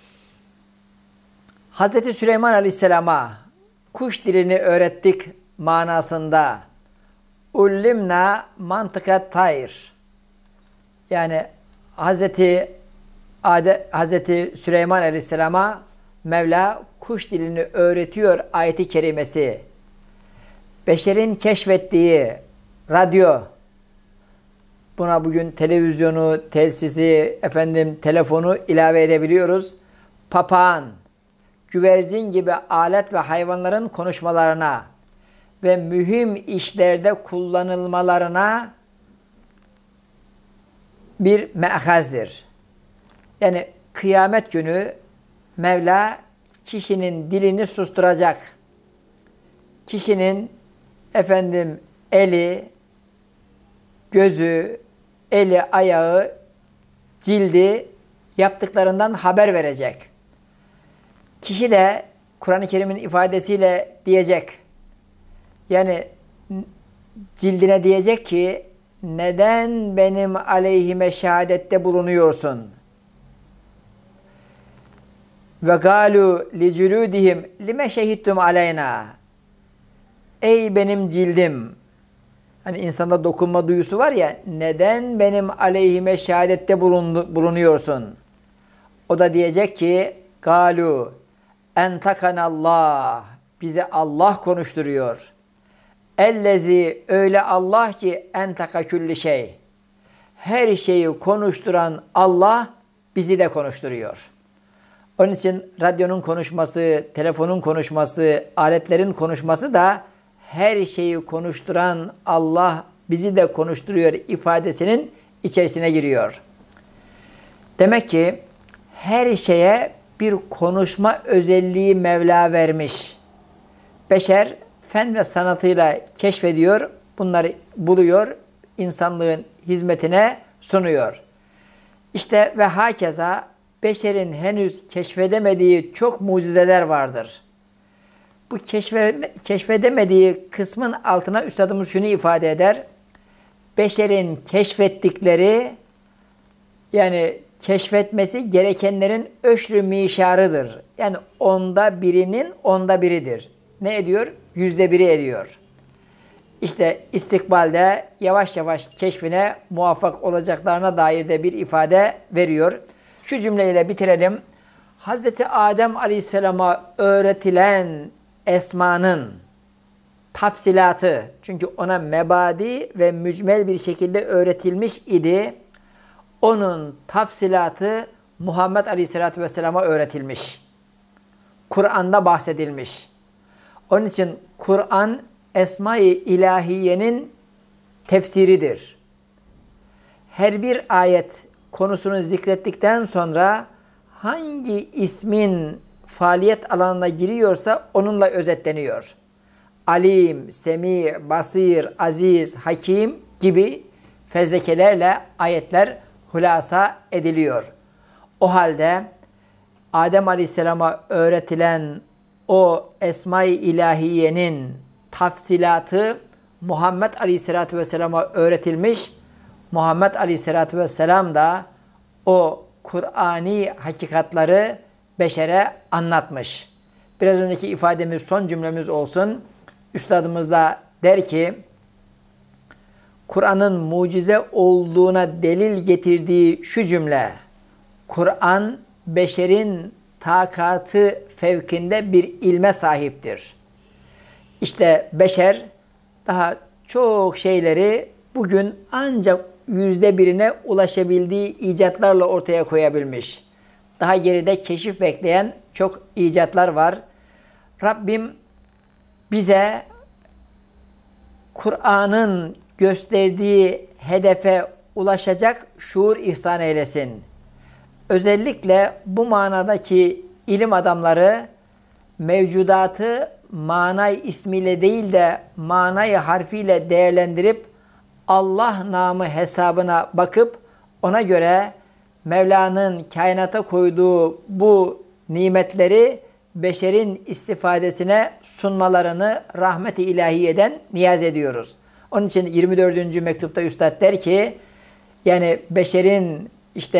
Hz. Süleyman Aleyhisselam'a kuş dilini öğrettik manasında ullimna mantıka tayr yani Hz. Süleyman Aleyhisselam'a Mevla kuş dilini öğretiyor ayeti kerimesi. Beşerin keşfettiği radyo, buna bugün televizyonu, telsizi, telefonu ilave edebiliyoruz. Papağan, güvercin gibi alet ve hayvanların konuşmalarına ve mühim işlerde kullanılmalarına bir me'hazdir. Yani kıyamet günü Mevla kişinin dilini susturacak. Kişinin eli, gözü, eli, ayağı, cildi yaptıklarından haber verecek. Kişi de Kur'an-ı Kerim'in ifadesiyle diyecek. Yani cildine diyecek ki neden benim aleyhime şehadette bulunuyorsun? Ve galu li culudihim lime şehittum aleyna. Ey benim cildim. Hani insanda dokunma duyusu var ya, neden benim aleyhime şehadette bulunuyorsun? O da diyecek ki galu entakanallah. Bize Allah konuşturuyor. Ellezi, öyle Allah ki entaka külli şey. Her şeyi konuşturan Allah bizi de konuşturuyor. Onun için radyonun konuşması, telefonun konuşması, aletlerin konuşması da her şeyi konuşturan Allah bizi de konuşturuyor ifadesinin içerisine giriyor. Demek ki her şeye bir konuşma özelliği Mevla vermiş. Beşer fen ve sanatıyla keşfediyor, bunları buluyor, insanlığın hizmetine sunuyor. İşte ve hakeza beşerin henüz keşfedemediği çok mucizeler vardır. Bu keşfedemediği kısmın altına üstadımız şunu ifade eder. Beşerin keşfettikleri, yani keşfetmesi gerekenlerin öşrü mişarıdır. Yani onda birinin onda biridir. Ne ediyor? 100'de 1'i ediyor. İşte istikbalde yavaş yavaş keşfine muvaffak olacaklarına dair de bir ifade veriyor. Şu cümleyle bitirelim. Hz. Adem Aleyhisselam'a öğretilen esmanın tafsilatı, çünkü ona mebadi ve mücmel bir şekilde öğretilmiş idi. Onun tafsilatı Muhammed Aleyhisselatü Vesselam'a öğretilmiş. Kur'an'da bahsedilmiş. Onun için Kur'an Esma-i İlahiye'nin tefsiridir. Her bir ayet konusunu zikrettikten sonra hangi ismin faaliyet alanına giriyorsa onunla özetleniyor. Alim, Semi, Basir, Aziz, Hakim gibi fezlekelerle ayetler hulasa ediliyor. O halde Adem Aleyhisselam'a öğretilen o Esma-i İlahiye'nin tafsilatı Muhammed Aleyhisselatü Vesselam'a öğretilmiş. Muhammed Aleyhisselatü Vesselam da o Kur'ani hakikatları beşere anlatmış. Biraz önceki ifademiz son cümlemiz olsun. Üstadımız da der ki, Kur'an'ın mucize olduğuna delil getirdiği şu cümle, Kur'an beşerin takatı fevkinde bir ilme sahiptir. İşte beşer daha çok şeyleri bugün ancak 100'de 1'ine ulaşabildiği icatlarla ortaya koyabilmiş. Daha geride keşif bekleyen çok icatlar var. Rabbim bize Kur'an'ın gösterdiği hedefe ulaşacak şuur ihsan eylesin. Özellikle bu manadaki ilim adamları mevcudatı manay ismiyle değil de manayı harfiyle değerlendirip Allah namı hesabına bakıp ona göre Mevla'nın kainata koyduğu bu nimetleri beşerin istifadesine sunmalarını rahmet-i ilahiyeden niyaz ediyoruz. Onun için 24. mektupta Üstad der ki, yani beşerin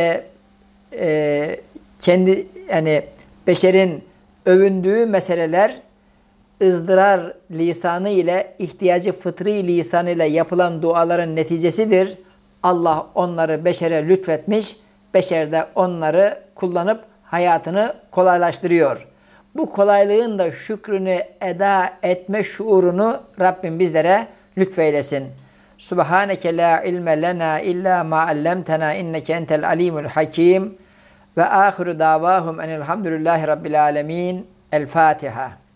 beşerin övündüğü meseleler ızdırar lisanı ile, ihtiyacı fıtri lisanı ile yapılan duaların neticesidir. Allah onları beşere lütfetmiş, beşer de onları kullanıp hayatını kolaylaştırıyor. Bu kolaylığın da şükrünü eda etme şuurunu Rabbim bizlere lütfeylesin. Subhaneke la ilme lena illa ma allamtena inneke entel alimul hakim ve ahiru davahum enelhamdülillahi rabbil alemin. El Fatiha.